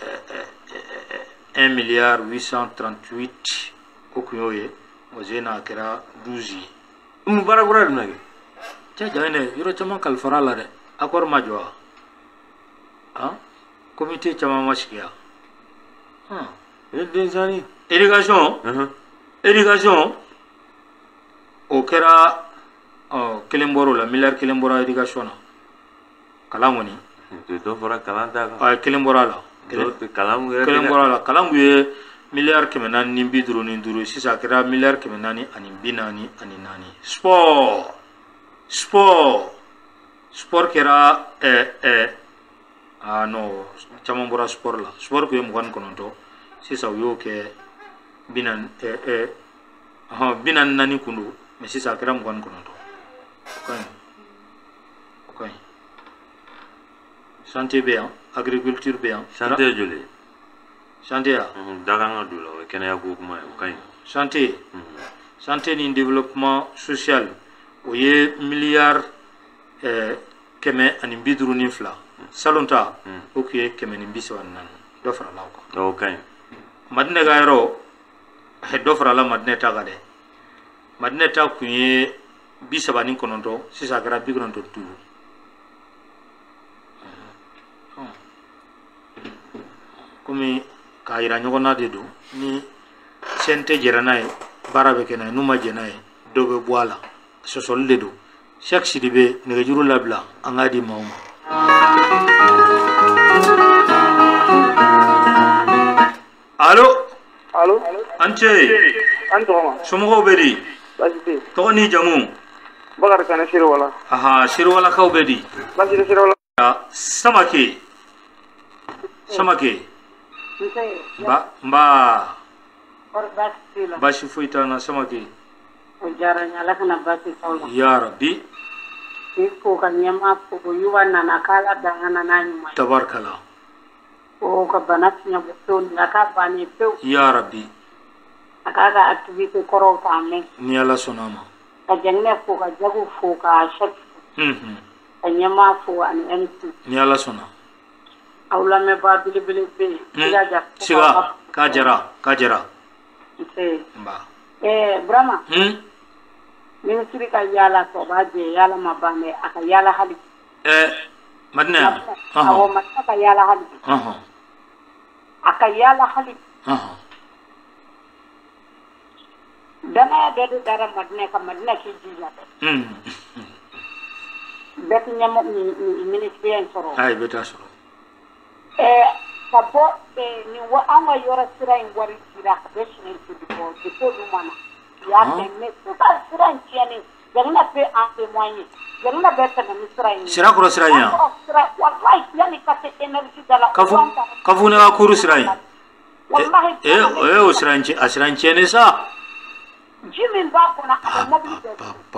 un milliard huit cent trente-huit o kun y'o ye o n'a kɛra douze ye mun baara kura de bɛna kɛ cɛ jaa dɛ yɔrɔ caman kalifara la dɛ accord ma jɔ wa han comité caman ma sigi yan han denmisɛnnin éducation éducation o kɛra oh kelen boro la milliard kelen bora irrigation na kalan woni to do fora kalan ta ay kelen bora la kalan kelen bora la kalan ye milliard kɛmɛ naani ni bi duuru ni duuru sisan a kɛra milliard kɛmɛ naani ani bi naani ani naani sport sport sport kɛra eh eh ah non caman bɔra sport la sport kun ye mugan ni kɔnɔntɔn sisan u y'o kɛ bi naani eh eh ɔhɔn bi naani naani kun don mais sisan a kɛra mugan ni kɔnɔntɔn o ka ɲi o ka ɲi santé bɛ yan agriculture bɛ yan santé joli santé ya daganga dula o kɛnɛya ko kuma o ka ɲi santé santé ni développement social o ye milliard eh kɛmɛ ani bi duuru ni fila salon ta o kun ye kɛmɛ ni bi saba ni naani dɔ farala o kan o ka ɲi madinɛ ka yɔrɔ dɔ farala madinɛ ta kan dɛ madinɛ ta kun ye bi saba ni kɔnɔntɔn sisan a kɛra bi kɔnɔntɔn ni duuru komi k'a yira ɲɔgɔn na de don ni sɛn tɛ jɛra n'a ye baara bɛ kɛ n'a ye n'u ma jɛ n'a ye dɔ bɛ bɔ a la sɔsɔli de don chaque sidi bɛ nɛgɛjuru labila an k'a di maaw ma. Allo allo an cɛ an tɔgɔma somɔgɔw bɛ di baasi tɛ tɔgɔ ni jamu Bakari Kane Siriwala aha Siriwalakaw bɛ di baasi tɛ Siriwala Samake Samake ba ba baasi foyi t'an na Samake o diyara n ye Ala kana baasi k'aw la ya Rabbi k'i fo ka ɲɛmaa fo ko Yuba nana k'Ala dangana n'a ɲuman ye tabarikala ko ka bana fiɲɛbɔ pewu nin a k'a bannen pewu ya Rabbi a k'a ka activité kɔrɔw k'a mɛn ni Ala sɔnna ma ka Jɛnginɛ fo ka Jagu fo ka Cheick fo ka ɲɛmaa fo ani M C ni Ala sɔnna aw lamɛnbaa belebele bɛ yen siga ja siga k'a jara k'a jara nse nba ɛɛ Burama minisiri ka yaala tɔ b'a jɛ yaala ma ban dɛ a ka yaala hali ɛɛ Madinɛ yan awɔ Madinɛ ka yaala hali a ka yaala hali danaya dɔ de dara Madinɛ ka Madinɛ k'i jija dɛ bɛɛ ti ɲɛmɔ minisiriya in sɔrɔ ayi bɛ taa sɔrɔ ɛɛ ka bɔ nin wa an ka yɔrɔ sira in wari dira ka bɛ siɲɛ joli bɔ depo olu mana u y'a kɛ mais sisan sira in tiɲɛnen Jɛnginɛ bɛ en témoigner Jɛnginɛ bɛ tɛmɛ ni sira in ye sira kɔrɔ sira in yan wallahi yanni ka se énergie da la kafu kafu ne ka kuru sira in eh o ye o sira in a sira in tiɲɛnen sa ji min b'a kɔnɔ a bɛ mobili bɛɛ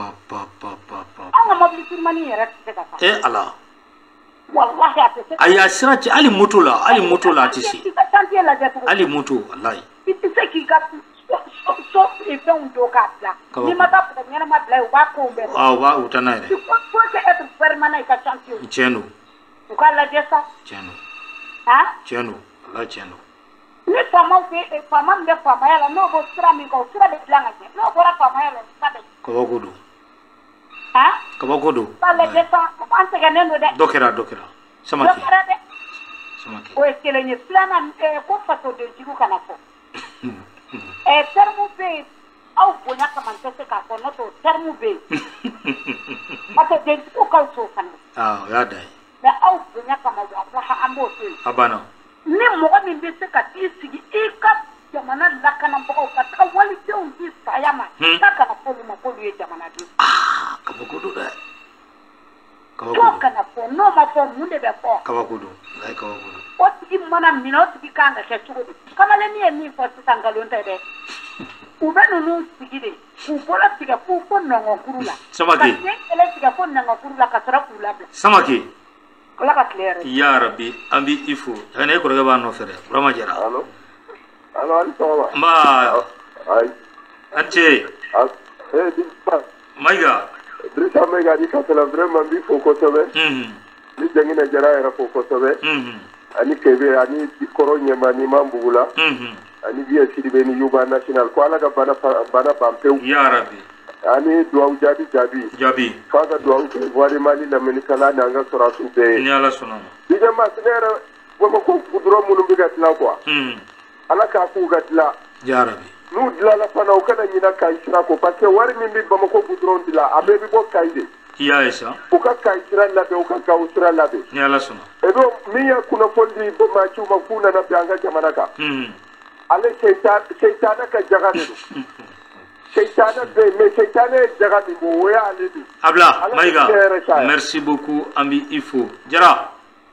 an ka mobili firimani yɛrɛ tɛ se ka taa eh Ala wallahi a tɛ se ayi a sira cɛ hali moto la hali moto la a tɛ se i ka chantier lajɛ tugun hali moto wallahi i tɛ se k'i ka so fɛnw don k'a bila n'i ma taa pɔtɔ ɲɛnama bila yen u b'a kow bɛɛ waaw u b'a u tɛ n'a yɛrɛ il faut que être permanent i ka chantier tiɲɛ don u k'a lajɛ sa tiɲɛ don han tiɲɛ don wallahi tiɲɛ don ni faamaw fɛ faama min bɛ faamaya la n'o bɔ sira min kan o sira bɛ dilan ka ɲɛ n'o bɔra faamaya la o sira bɛ kabako don han kabako don k'a lajɛ sa an sɛgɛnnen don dɛ dɔ kɛra dɔ kɛra Samake dɔ kɛra dɛ Samake o ye kelen ye filanan ko fasodenjugu kana fɔ ɛɛ terme bɛ yen aw bonya kama n tɛ se k'a fɔ n'o tɛ o terme bɛ yen fasodenjugu ka fisa o fana aa o y'a dan ye mais aw bonya kama walahi an b'o to yen a banna ni mɔgɔ min bɛ se ka t'i sigi i ka jamana lakanabagaw ka taga walidenw di saya ma k'a kana fɔ olu ma k'olu ye jamanaden aa kabako don dɛ kabako t'o don kana fɔ n'o ma fɔ mun de bɛ fɔ kabako don walahi kabako don o tigi mana minɛ o tigi kan ka kɛ cogo di kamalennin ye min fɔ sisan nkalon tɛ dɛ u bɛ ninnu sigi de k'u bolo tigɛ fo fo nɔngɔnkuru la Samake ka sen kelen tigɛ fo nɔngɔnkuru la ka sɔrɔ k'u labila Samake Ala ka tile yɛrɛ ya Rabbi an b'i i fo ne kɔrɔkɛ b'a nɔfɛ dɛ Burama Jara allo allo ani sɔgɔma nba ayi an cɛ eh Dirisa Mayiga Dirisa Mayiga ni kasala vraiment n b'i fo kosɛbɛ ni Jɛnginɛ Jara yɛrɛ fo kosɛbɛ ani Kebe ani kɔrɔ ɲɛma ni Manbugula ani Biye Sidibe ni Yuba national ko Ala ka bana bana ban pewu ya Rabbi ani duwawu jaabi jaabi jaabi f'a ka duwawu kɛ voie de Mali lamɛnnikɛla n'an ka sɔrɔdasiw bɛɛ ye ni Ala sɔnna ma Dj Max ne yɛrɛ Bamakɔ goudron minnu bɛ ka dilan quoi Ala k'a k'u ka dilan ya Rabbi n'u dilanna fana u kana ɲina Kayi sira kɔ parce que wari min bɛ Bamako goudron de la a bɛɛ bɛ bɔ Kayi de. I y'a ye sa. U ka Kayi sira labɛn u ka Gawo sira labɛn. Ni Ala sɔnna. et donc min ye kunnafoni di maaciw ma k'u nana bi an ka jamana kan. ale seytaane ka jaga de don. seytaane bɛ yen mais seytaane ye jaga min bɔ o y'ale de. Abla Mayiga merci beaucoup an b'i i fo Jara.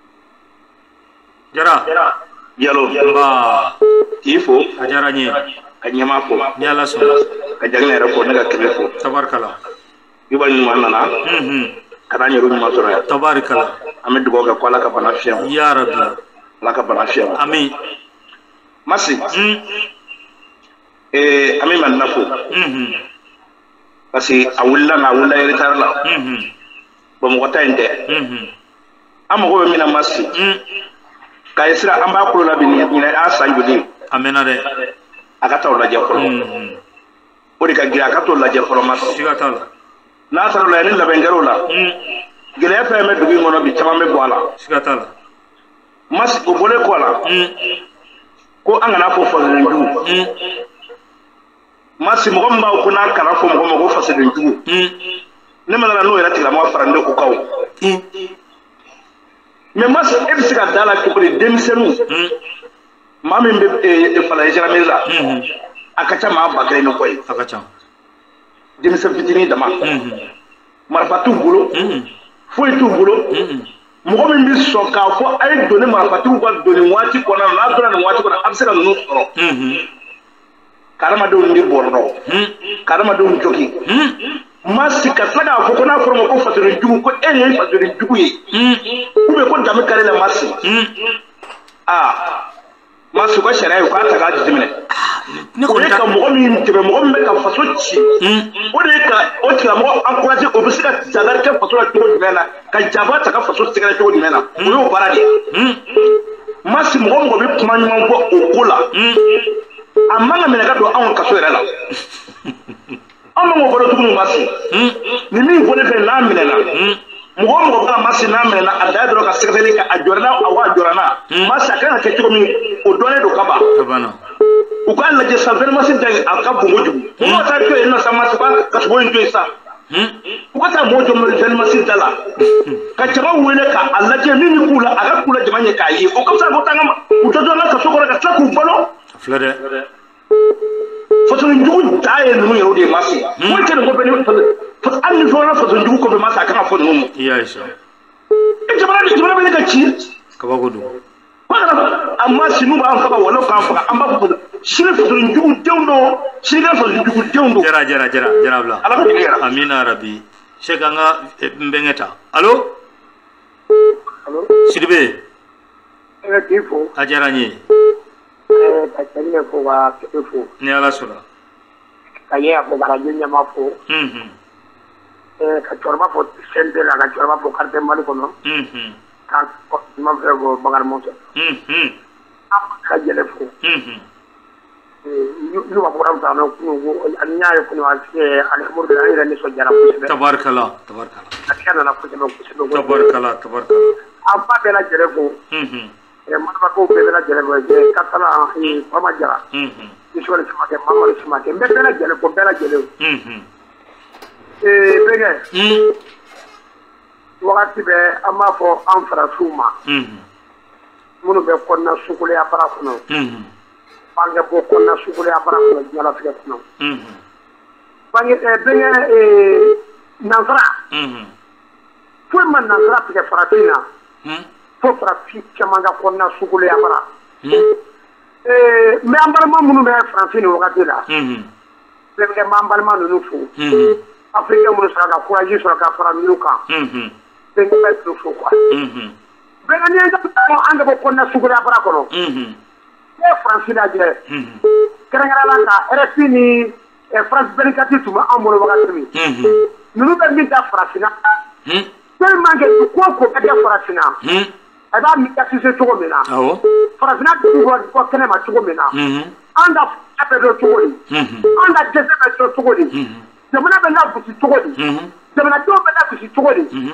Jara. Jalo. Nba. K'i fo. A diyara n ye. Ka ɲɛmaa fo. Ni Ala sɔnna. Ka Jagina yɛrɛ fo ne ka kɛmɛ fo. Tabarikala. Yuba ɲuman nana. Ka taa n yɛrɛ ɲuman sɔrɔ yan. Tabarikala. An bɛ dugawu kɛ ko Ala ka bana fiyɛ. Ya Rabbi. Ala ka bana fiyɛ. Amin. Masi. Eh, an bɛ Madina fo. Parce que a wulila na a wulila retard la. Bamakɔ ta in tɛ. An mago bɛ min na Masi. Kayi sira an b'a kulo la bi ɲinɛ a san joli. A mɛnna dɛ. A ka taa o lajɛ fɔlɔ. O de ka girin a ka t'o lajɛ fɔlɔ Masi. Siga t'a la. N'a sɔrɔ la ni labɛn kɛr'o la. Gɛlɛya fɛn bɛ dugu in kɔnɔ bi caman bɛ bɔ a la. Siga t'a la. Masi o bɔlen kɔ a la. Ko an kana fɔ fasodenjugu. Masi mɔgɔ min b'a ko n'a kana fɔ mɔgɔ ma ko fasodenjugu. Ne ma nana n'o yɛrɛ tigilamɔgɔ fara ne ko kaw. Mais Masi e bɛ se ka da la cogo di denmisɛnninw. Maa min bɛ Falaye Gendarmerie la. A ka ca maa ba kelen ni kɔ ye. A ka ca. Denmisɛn fitinin dama. Marifa t'u bolo. Foyi t'u bolo. Mɔgɔ min bɛ sɔn k'a fɔ a ye doni marifatigiw ka doni waati kɔnɔna na n'a donna nin waati kɔnɔ a bɛ se ka ninnu sɔrɔ. Ka adamadenw ni bɔrɔrɔ. Ka adamadenw jogin. Masi ka tila k'a fɔ ko n'a fɔra ma ko fasodenjugu ko e ye fasodenjugu ye. ou bien ko danbe kari la Masi. Ah. Masi ka sariya ye k'a ta k'a jateminɛ. O de ka mɔgɔ min tɛmɛ mɔgɔ min bɛ ka faso ci. O de ye ka o tigilamɔgɔ encouragé o bɛ se ka jagari kɛ faso la cogo jumɛn na ka jaba ta ka faso sɛgɛrɛ cogo jumɛn na o y'o baara de ye. Masi mɔgɔ mɔgɔ bɛ kuma ɲuman fɔ o ko la. A man ka minɛ ka don anw kaso yɛrɛ la. Anw bɛ k'o fɔ tuguni Masi. Ni min fɔ ne fɛ n'a minɛna. Mɔgɔ mɔgɔ b'a Masi n'a minɛna a da dɔrɔn ka sɛgɛsɛgɛli kɛ a jɔra n'a a wa jɔra n'a. Masi a kan ka kɛ cogo min o dɔnnen don ka ban. U k'a lajɛ sa Masi tɛ a ka bon kojugu. Mɔgɔw taa to yen nɔ sa Masi ka sogo in to yen sa. U ka taa mɔgɔw jɔ Masi da la. Ka jama wele k'a lajɛ min bɛ k'u la a ka k'u la jama ɲɛ k'a ye o ka fisa ko taa u tɔ to an ka kaso kɔnɔ ka tila k'u balo. Filɛ dɛ. Fasodenjugu da ye ninnu yɛrɛ de ye Masi. Foyi tɛ nin ko bɛ ni hali ni fɔra fasodenjugu kɔfɛ Masi a kan ka fɔ ninnu ma. I y'a ye sa. Jamana jamana bɛ ne ka ci. Kabako don. A Masi n'u b'an faga wala k'an faga an b'a fɔ sini fasodenjugu denw don sini ka fasodenjugu denw don. Jara jara jara jara bila. Ala ka tile yɛrɛ. Amina rabi. Cheikh an ka n bɛnkɛ ta. Allo. Allo. Sidibe. E k'i fo. A diyara n ye. Ka Jagina fo ka Kɛmɛ fo. Ni Ala sɔnna. Ka ye a fɔ ka radio ɲɛmaa fo. Ka cɛkɔrɔba fɔ C N T la ka cɛkɔrɔba fɔ quartier Mali kɔnɔ. Ka ma fɛ ko Bakari Mɔnsɔn. Ka Jɛlɛ fo. N'u ma bɔra ta n'o kun ani n y'a ye kun alhamdulilah an yɛrɛ nisɔndiyara kosɛbɛ. Tabarikala tabarikala. A kɛ nana kosɛbɛ kosɛbɛ. Tabarikala tabarikala. An ba bɛɛ lajɛlen fo. Manabakaw bɛɛ bɛ lajɛlen fo Kasala Fama Jara. Isɔri Simakɛ Mamadu Simakɛ n bɛ bɛɛ lajɛlen fo bɛɛ lajɛlen. Ee bɛnkɛ. Wagati bɛɛ an b'a fɔ an farasiw ma. Minnu bɛ kɔnɔna suguleya bara kɔnɔ. Bange bɔ kɔnɔna suguleya bara kɔnɔ diɲɛlatigɛ kɔnɔ. Bange bɛnkɛ nansara. Foyi ma nansara tigɛ farafin na. Fo farafin caman ka kɔnɔna suguleya bara. Ee n bɛ an balima minnu bɛ farafin ni wagati la. Bɛnkɛ n b'an balima ninnu fo. Africain minnu sɔrɔ ka courage sɔrɔ ka fara minnu kan. Bɛnkɛ bɛ tu fo quoi. Bɛnkɛ ni an ka bɔ kɔnɔna suguleya bara kɔnɔ. Ne ye Faransi lajɛ. Kɛrɛnkɛrɛnnenya la ka R F I ni France vingt-quatre tun bɛ an bolo wagati min. Ninnu bɛ min da farafinna. Tellement que ko ko ka kɛ farafinna. A b'a médiatiser cogo min na. Farafinna dugu bɔ kɛnɛ ma cogo min na. An ka fanga bɛ dɔn cogo di. An ka dɛsɛ bɛ dɔn cogo di. Jamana bɛ lagosi cogo di. Jamanadenw bɛ lagosi cogo di.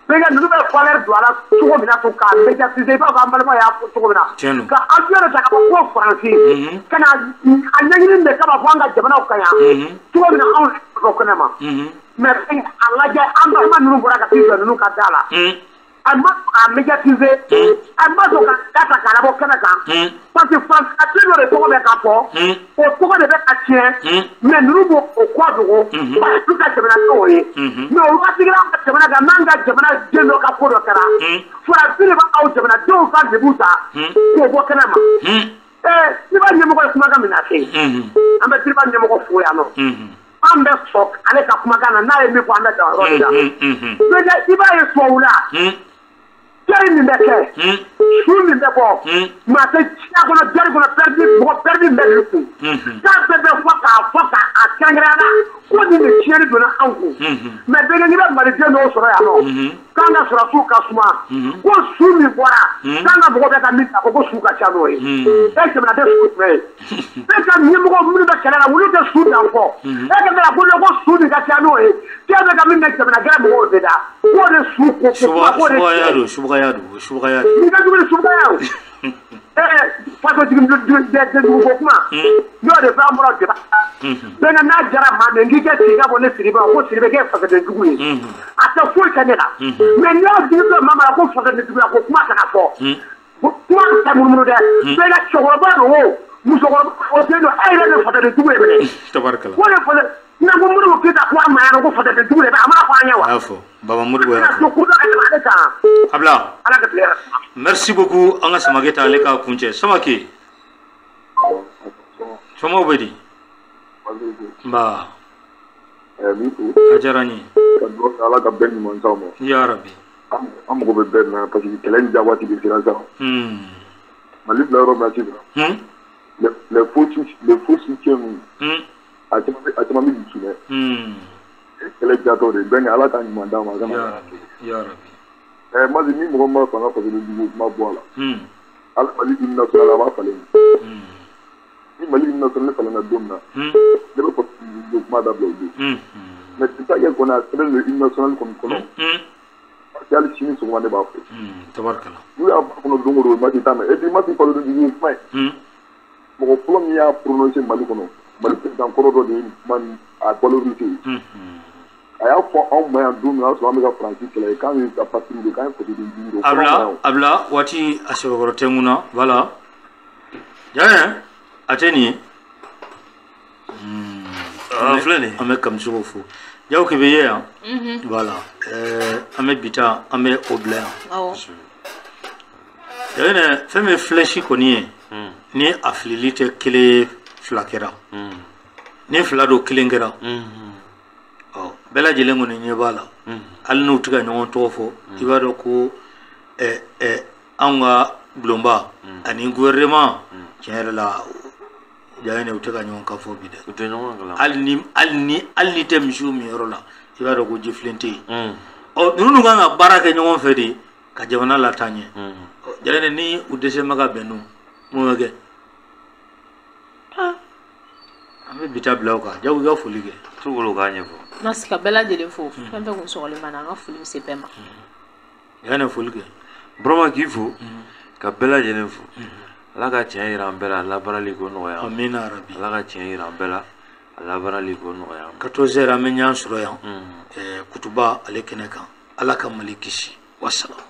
bɛɛ ka ninnu bɛ valeur don a la cogo min na to k'a médiatiser i b'a fɔ an balima y'a fɔ cogo min na ka avion de ta ka bɔ fo Faransi ka na a ɲɛɲini de kama fɔ an ka jamanaw ka yan cogo min na anw sɔrɔ kɛnɛ ma mais a lajɛ an balima ninnu bɔra ka t'i jɔ ninnu ka da la a ma a médiatiser a ma sɔn ka da ta k'a labɔ kɛnɛ kan parce que Faransi a tɛ dɔ de tɔgɔ bɛ ka fɔ o tɔgɔ de bɛ ka tiɲɛ mais ninnu b'o o kɔ dogo parce que ka jamana t'o ye mais o waati an ka jamana kan n'an ka jamana den dɔ ka ko dɔ kɛra Faransi de b'aw jamanadenw ka degun ta k'o bɔ kɛnɛ ma ee Diriba ɲɛmɔgɔ ye kumakan min na se an bɛ Diriba ɲɛmɔgɔ fo yan nɔ an bɛ sɔn ale ka kumakan na n'a ye min fɔ an bɛ dan yɔrɔ de la mais i b'a ye tubabu la jari min bɛ kɛ su min bɛ bɔ maa tɛ diɲɛ kɔnɔ jari kɔnɔ pɛridi mɔgɔ pɛridi bɛ de kun k'a bɛɛ bɛ fɔ k'a fɔ k'a kɛrɛnkɛrɛnya ko nin de tiɲɛni donna anw kun mais bɛɛ n'i bɛ maliden dɔw sɔrɔ yan nɔ k'an ka sɔrɔsiw ka suma ko su min bɔra k'an ka mɔgɔ bɛ ka min ta ko su ka ca n'o ye e jamanaden sugu jumɛn ye e ka ɲɛmɔgɔ minnu bɛ kɛlɛ la olu tɛ su dan fɔ e ka mɛn ko ko su nin ka ca n'o ye k'e bɛ ka min bɛ jamana gɛrɛ mɔgɔw de da k'o de su ko ko ko de subagaya don subagaya don ni ka jugu ni subagaya o ee faso jigin dugu ko kuma n'o de fɛ an bɔra jaba bɛɛ ka n'a jara maa min k'i kɛ sigi ka bɔ ne Sidibe ko Sidibe k'e fasoden jugu ye a tɛ foyi kɛ ne la mais n'i y'a jigi dɔ maa ma ko fasoden juguya ko kuma kana fɔ kuma tɛ munumunu dɛ bɛɛ ka cɛkɔrɔba don o musokɔrɔba o den don e yɛrɛ de fasoden jugu ye minɛ tabarikala ko de fɔ n'a ko Modibo Keyita ko a ma yan ko fasoden jugu de bɛ a m'a fɔ an ye wa a y'a fɔ Baba Modibo y'a fɔ ale kan Abla ala ka tile merci beaucoup an ka Samake ta ale ka kuncɛ Samake somɔgɔw bɛ di nba a diyara n ye ala ka bɛn ɲuman s'aw ma ya rabi an mago bɛ bɛn na parce que kɛlɛ in ja waati de sera sisan Mali bila yɔrɔ min na sisan les faux les faux soutiens a caman bɛ dusu dɛ kɛlɛ jatɔ de bɛn ala ka ɲuman d'an ma ya rabi ɛɛ Mali ni mɔgɔ min b'a fɛ an ka fasoden jugu kuma bɔ a la hali Mali hymne national a b'a falen ni Mali hymne national falenna don min na ne bɛ fɔ kuma dabila o don mais c'est ça qu'elle connaît c'est le hymne national kɔni kɔnɔ parce que hali sini sɔgɔma ne b'a fɔ tabarikala n'u y'a fɔ kɔnɔ don o don Mati t'a mɛn et puis Mati fasoden jugu ye kuma ye mɔgɔ fɔlɔ min y'a prononcer Mali kɔnɔ Mali président kɔrɔ dɔ de ye kuma a valoriser a y'a fɔ anw ma yan don min o y'a sɔrɔ an bɛ ka Faransi kɛlɛ k'an ye ka patrouille de k'an ye fasoden jugu de Abla Abla waati a sɛbɛkɔrɔ tɛ n kunna voilà jaa a tɛ nin ye filɛ nin an bɛ Kamisogo fo Jawo k'i bɛ ye yan voilà an bɛ bi ta an bɛ o bila yan jaa fɛn min ye flèche kɔni ye ni a filili tɛ kelen fila kɛra ni fila don kelen kɛra ɔ bɛɛ lajɛlen kɔni ɲɛ b'a la hali n'u tɛ ka ɲɔgɔn tɔgɔ fɔ i b'a dɔn ko anw ka bulonba ani gouvernement tiɲɛ yɛrɛ la jaa u tɛ ka ɲɔgɔn kan fɔ bi dɛ hali ni hali ni hali ni tɛ misiw min yɔrɔ la i b'a dɔn ko jifilen tɛ yen ɔ ninnu kan ka baara kɛ ɲɔgɔn fɛ de ka jamana lataa ɲɛ jaa ni u dɛsɛ ma ka bɛn n'u mun bɛ kɛ an bɛ bi ta bila o kan Jago i ka foli kɛ t'u bolo k'a ɲɛfɔ na sika bɛɛ lajɛlen fo fɛn fɛn kun sɔgɔlen ma na an ka foli bɛ se bɛɛ ma jaa ne foli kɛ Burama k'i fo ka bɛɛ lajɛlen fo ala ka tiɲɛ jira an bɛɛ la a labaarali ko nɔgɔya amina arabi ala ka tiɲɛ jira an bɛɛ la a labaarali ko nɔgɔya quatorze heures an bɛ ɲɔgɔn sɔrɔ yan kutuba ale kɛnɛ kan ala ka Mali kisi wassalam.